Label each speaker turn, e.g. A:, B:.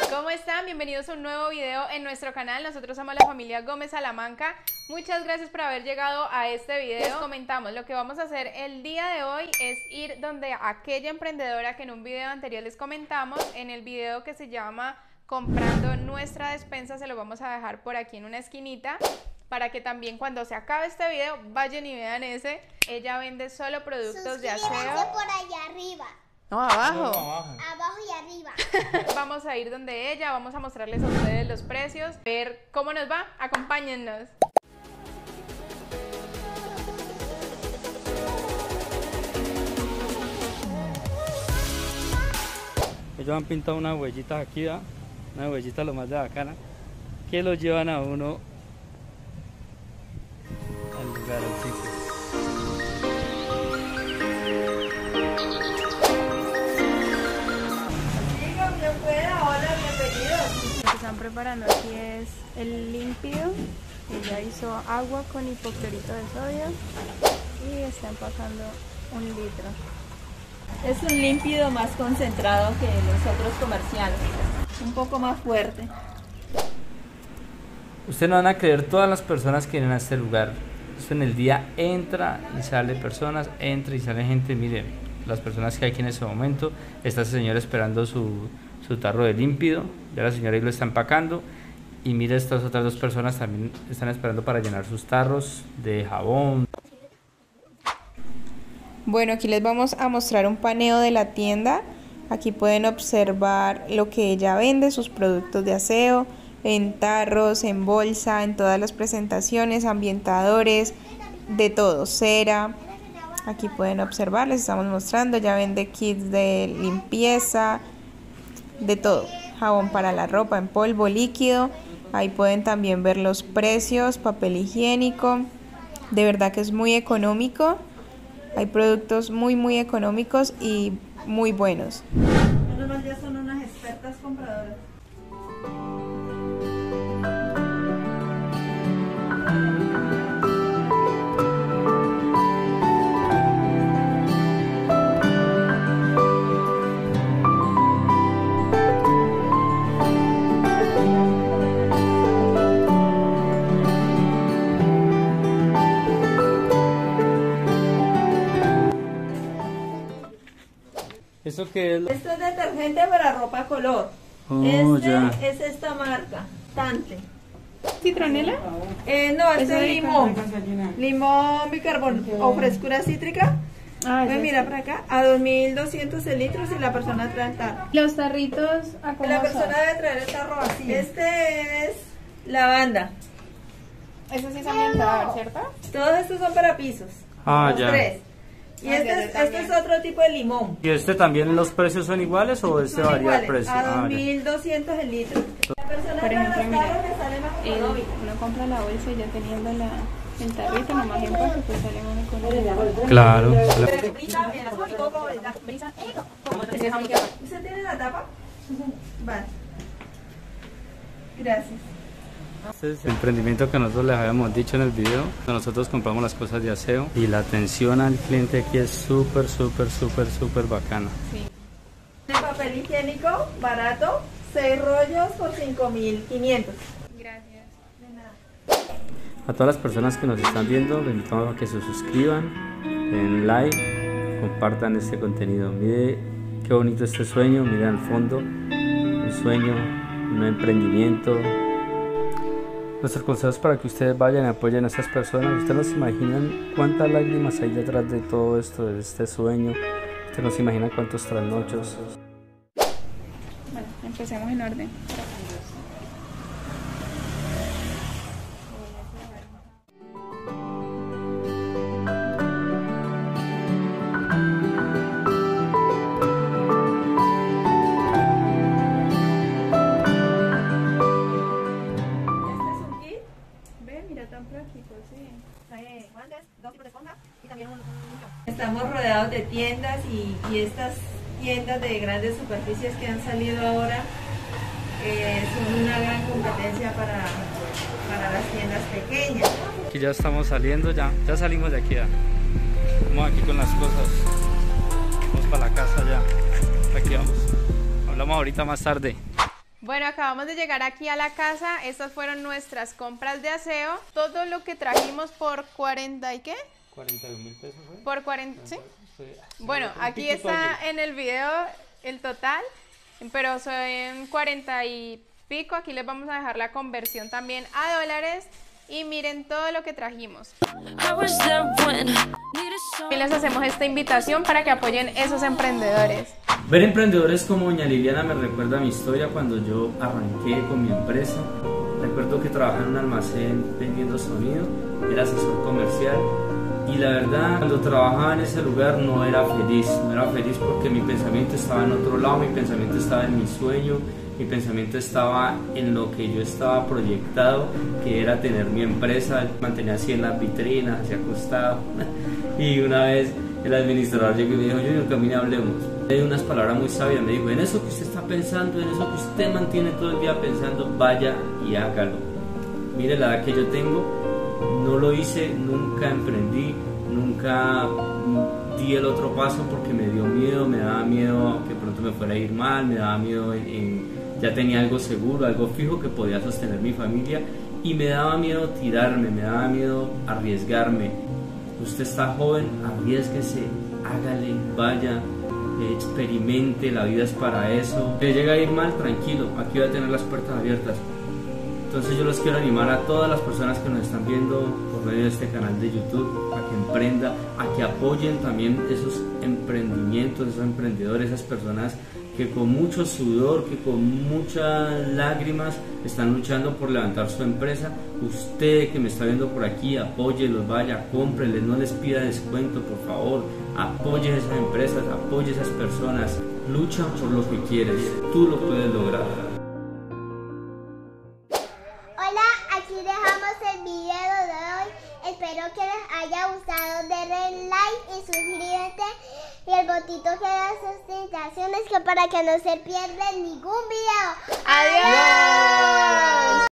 A: ¿Cómo están? Bienvenidos a un nuevo video en nuestro canal. Nosotros somos la familia Gómez Salamanca. Muchas gracias por haber llegado a este video. Les comentamos, lo que vamos a hacer el día de hoy es ir donde aquella emprendedora que en un video anterior les comentamos, en el video que se llama Comprando Nuestra Despensa, se lo vamos a dejar por aquí en una esquinita, para que también cuando se acabe este video vayan y vean ese. Ella vende solo productos de aseo.
B: Por allá arriba.
A: No, abajo.
B: Abajo y arriba.
A: Vamos a ir donde ella, vamos a mostrarles a ustedes los precios, ver cómo nos va. Acompáñennos.
C: Ellos han pintado unas huellitas aquí, ¿verdad? Unas huellitas lo más de bacana, que lo llevan a uno al lugar, al sitio.
D: Hola, bienvenidos.
A: Lo que están preparando aquí es el límpido. Ella hizo agua con hipoclorito de sodio y está empacando 1 litro.
D: Es un límpido más concentrado que los otros comerciales, un poco más fuerte.
C: Ustedes no van a creer todas las personas que vienen a este lugar. Esto en el día entra y sale personas, entra y sale gente. Miren, las personas que hay aquí en ese momento. Está ese señor esperando su tarro de límpido. Ya la señora ahí lo está empacando. Y mire, estas otras dos personas también están esperando para llenar sus tarros de jabón.
A: Bueno, aquí les vamos a mostrar un paneo de la tienda. Aquí pueden observar lo que ella vende, sus productos de aseo, en tarros, en bolsa, en todas las presentaciones, ambientadores, de todo, cera. Aquí pueden observar, les estamos mostrando, ya vende kits de limpieza, de todo, jabón para la ropa en polvo, líquido. Ahí pueden también ver los precios, papel higiénico, de verdad que es muy económico. Hay productos muy económicos y muy buenos.
D: Además ya son unas expertas compradoras.
C: ¿Eso qué es?
D: Esto es detergente para ropa color.
C: Ya.
D: Es esta marca, Tante.
A: ¿Citronela?
D: No, este es limón. Limón, bicarbonato o frescura cítrica. Pues mira para acá, a 2.200 litros y la persona trae el tarro.
A: Los tarritos a cómo
D: La
A: son?
D: persona debe traer el tarro así. Este es lavanda.
A: Eso sí es ambientador, ¿cierto?
D: Todos estos son para pisos.
C: Ah,
D: los
C: ya.
D: 3. Y este es otro tipo de limón.
C: ¿Y este también los precios son iguales o este
D: Son
C: varía el
D: iguales,
C: precio?
D: a
C: Ah, ya.
D: 2.200 el litro. La persona
A: Por
D: trae
A: ejemplo,
D: los
A: mira,
D: tarros le sale más económico.
A: uno compra la bolsa y ya teniendo el tarrito, nomás en paso, pues sale más económico.
C: Claro.
D: ¿Usted tiene la tapa? Vale. Gracias.
C: Este es el emprendimiento que nosotros les habíamos dicho en el video. Nosotros compramos las cosas de aseo y la atención al cliente aquí es súper bacana.
A: Sí.
D: El papel higiénico barato, 6 rollos por 5.500.
A: Gracias.
D: De nada.
C: A todas las personas que nos están viendo, les invitamos a que se suscriban, den like, compartan este contenido. Mire qué bonito este sueño, miren al fondo, un sueño, un emprendimiento. Nuestros consejos para que ustedes vayan y apoyen a estas personas. Ustedes no se imaginan cuántas lágrimas hay detrás de todo esto, de este sueño. Ustedes no se imaginan cuántos trasnochos.
A: Bueno, empecemos en orden.
D: Este es un kit.
A: Ve, mira, tan práctico, sí.
D: Trae guantes, 2 tipos de esponja y también un Estamos rodeados de tiendas y estas tiendas de grandes superficies que han salido ahora son una gran competencia para las tiendas pequeñas.
C: Aquí ya estamos saliendo, ya salimos de aquí. Ya. Vamos aquí con las cosas. Vamos para la casa ya. Aquí vamos. Hablamos ahorita más tarde.
A: Bueno, acabamos de llegar aquí a la casa. Estas fueron nuestras compras de aseo. Todo lo que trajimos por 40 ¿y qué?
C: 41.000 pesos, ¿fue?
A: Por 40, ¿sí?
C: Sí.
A: Bueno, aquí está en el video el total, pero son 40 y pico. Aquí les vamos a dejar la conversión también a dólares. Y miren todo lo que trajimos. Y les hacemos esta invitación para que apoyen esos emprendedores.
C: Ver emprendedores como doña Liliana me recuerda a mi historia cuando yo arranqué con mi empresa. Recuerdo que trabajaba en un almacén vendiendo sonido, era asesor comercial. Y la verdad, cuando trabajaba en ese lugar no era feliz porque mi pensamiento estaba en otro lado, mi pensamiento estaba en mi sueño, mi pensamiento estaba en lo que yo estaba proyectado, que era tener mi empresa, mantenía así en las vitrinas, así acostado. Y una vez el administrador llegó y me dijo, Junior, camine, hablemos. Me dio unas palabras muy sabias, me dijo, en eso que usted está pensando, en eso que usted mantiene todo el día pensando, vaya y hágalo. Mire la edad que yo tengo, no lo hice, nunca emprendí, nunca di el otro paso porque me dio miedo, me daba miedo que pronto me fuera a ir mal, me daba miedo ya tenía algo seguro, algo fijo que podía sostener mi familia y me daba miedo tirarme, me daba miedo arriesgarme. Usted está joven, arriésguese, hágale, vaya, experimente, la vida es para eso. Si llega a ir mal, tranquilo, aquí voy a tener las puertas abiertas. Entonces yo los quiero animar a todas las personas que nos están viendo por medio de este canal de YouTube a que emprendan, a que apoyen también esos emprendimientos, esos emprendedores, esas personas que con mucho sudor, que con muchas lágrimas están luchando por levantar su empresa. Usted que me está viendo por aquí, apóyelos, vaya, cómpreles, no les pida descuento, por favor. Apoye esas empresas, apoye esas personas, lucha por lo que quieres, tú lo puedes lograr.
B: Aquí dejamos el video de hoy. Espero que les haya gustado. Denle like y suscríbete. Y el botito que da sus invitaciones que para que no se pierdan ningún video.
A: ¡Adiós!